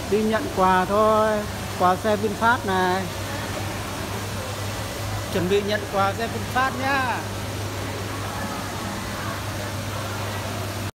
Đi nhận quà thôi. Quà xe VinFast này. Chuẩn bị nhận quà xe VinFast nhá.